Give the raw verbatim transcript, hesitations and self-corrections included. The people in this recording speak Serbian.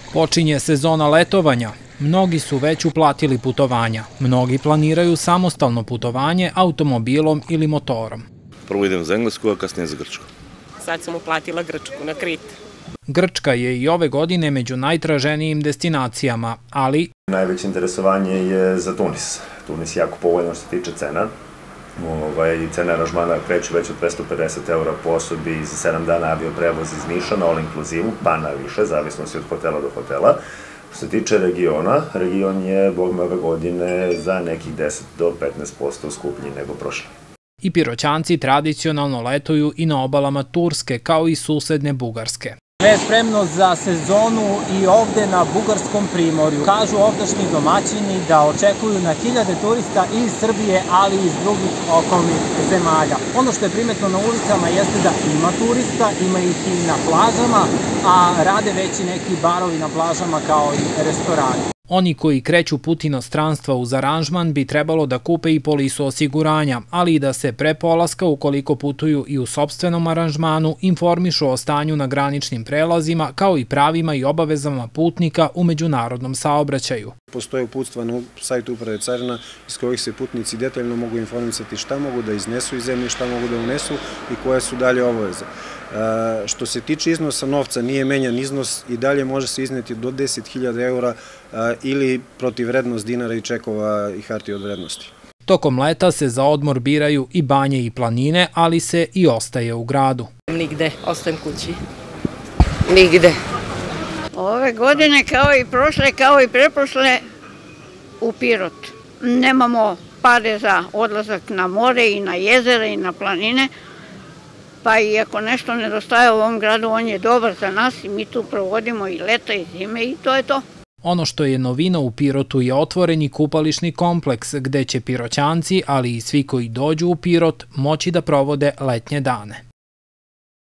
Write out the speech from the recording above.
Počinje sezona letovanja. Mnogi su već uplatili putovanja. Mnogi planiraju samostalno putovanje automobilom ili motorom. Prvo idem za Englesku, a kasnije za Grčku. Sad sam uplatila Grčku na Krit. Grčka je i ove godine među najtraženijim destinacijama, ali... Najveće interesovanje je za Tunis. Tunis je jako povoljno što se tiče cena. Ovaj, cene aranžmana kreću već od dvesta pedeset eura po osobi za sedam dana avio prevoz iz Niša na all inkluzivu, pa na više, zavisno si od hotela do hotela. Što se tiče regiona, region je, bogme, ove godine za nekih deset do petnaest posto skuplji nego prošle. I Piroćanci tradicionalno letuju i na obalama Turske, kao i susedne Bugarske. Sve je spremno za sezonu i ovde na Bugarskom primorju. Kažu ovdašnji domaćini da očekuju na hiljade turista iz Srbije, ali i iz drugih okolnih zemalja. Ono što je primetno na ulicama jeste da ima turista, ima ih i na plažama, a rade već i neki barovi na plažama kao i restorani. Oni koji kreću put inostranstva uz aranžman bi trebalo da kupe i polisu osiguranja, ali i da se pre polaska, ukoliko putuju i u sopstvenom aranžmanu, informišu o stanju na graničnim prelazima, kao i pravima i obavezama putnika u međunarodnom saobraćaju. Postoje uputstva na sajtu Uprave carina iz kojih se putnici detaljno mogu informisati šta mogu da iznesu iz zemlje, šta mogu da unesu i koje su dalje obaveze. Što se tiče iznosa novca, nije menjan iznos i dalje može se izneti do deset hiljada eura ili protivvrednost dinara i čekova i hartije od vrednosti. Tokom leta se za odmor biraju i banje i planine, ali se i ostaje u gradu. Nigde, ostajem kući. Nigde. Ove godine, kao i prošle, kao i preprošle, u Pirot. Nemamo pare za odlazak na more i na jezera i na planine, pa i ako nešto nedostaje u ovom gradu, on je dobar za nas i mi tu provodimo i leta i zime i to je to. Ono što je novina u Pirotu je otvoreni kupališni kompleks gde će Piroćanci, ali i svi koji dođu u Pirot, moći da provode letnje dane.